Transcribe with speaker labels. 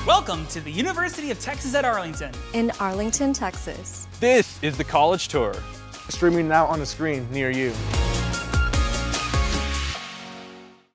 Speaker 1: Welcome to the University of Texas at Arlington.
Speaker 2: In Arlington, Texas.
Speaker 3: This is the College Tour.
Speaker 4: Streaming now on a screen near you.